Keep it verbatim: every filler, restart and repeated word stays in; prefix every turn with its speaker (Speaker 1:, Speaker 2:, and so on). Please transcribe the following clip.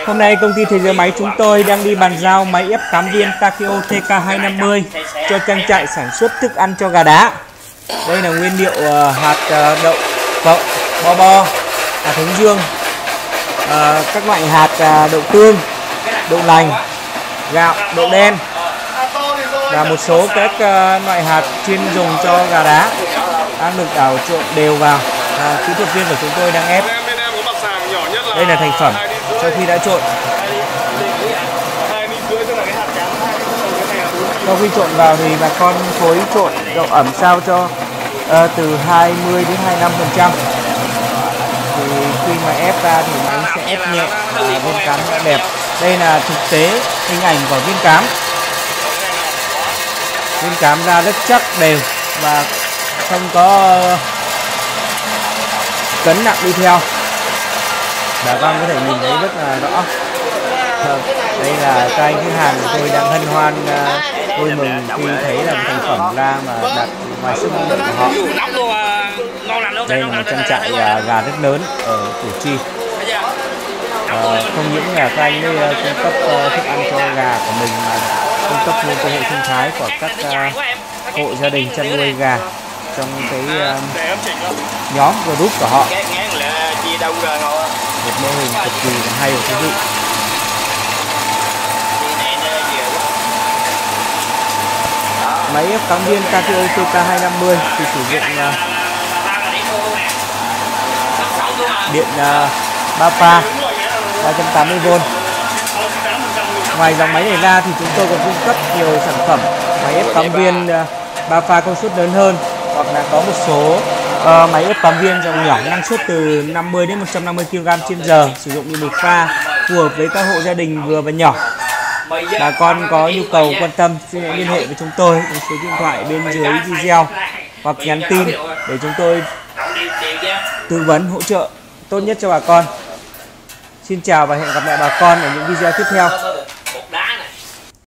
Speaker 1: Hôm nay công ty Thế Giới Máy chúng tôi đang đi bàn giao máy ép cám viên Takeo T K hai năm mươi cho trang trại sản xuất thức ăn cho gà đá. Đây là nguyên liệu uh, hạt uh, đậu phộng, bo bo, hạt hướng dương, uh, các loại hạt uh, đậu tương, đậu lành, gạo, đậu đen và một số các uh, loại hạt chuyên dùng cho gà đá đang được đảo trộn đều vào. Uh, kỹ thuật viên của chúng tôi đang ép. Đây là thành phẩm sau khi đã trộn. Sau khi trộn vào thì bà con phối trộn độ ẩm sao cho uh, từ hai mươi đến hai mươi lăm phần trăm. Thì khi mà ép ra thì máy sẽ ép nhẹ và viên cám sẽ đẹp. Đây là thực tế hình ảnh của viên cám. Viên cám ra rất chắc, đều và không có cấn nặng đi theo. Bà con có thể nhìn thấy rất là rõ. Đây là các anh khách hàng của tôi đang hân hoan uh, vui mừng khi thấy là thành phẩm ra mà đạt ngoài sức mong đợi của họ. Đây là một trang trại uh, gà rất lớn ở Củ Chi. Uh, không những là các anh ấy uh, cung cấp uh, thức ăn cho gà của mình mà cung cấp luôn cho hệ sinh thái của các uh, hộ gia đình chăn nuôi gà trong cái uh, nhóm group của họ. Một mô hình cực kỳ hay và thú vị. Máy ép cám viên Takeo T K hai năm mươi thì sử dụng uh, điện uh, ba pha ba trăm tám mươi vôn. Ngoài dòng máy này ra thì chúng tôi còn cung cấp nhiều sản phẩm máy ép cám viên uh, ba pha công suất lớn hơn, hoặc là có một số uh, máy ép cám viên dòng nhỏ năng suất từ năm mươi đến một trăm năm mươi ki lô gam trên giờ, sử dụng như một pha phù hợp với các hộ gia đình vừa và nhỏ. Bà con có nhu cầu quan tâm xin liên hệ với chúng tôi với số điện thoại bên dưới video hoặc nhắn tin để chúng tôi tư vấn hỗ trợ tốt nhất cho bà con. Xin chào và hẹn gặp lại bà con ở những video tiếp theo.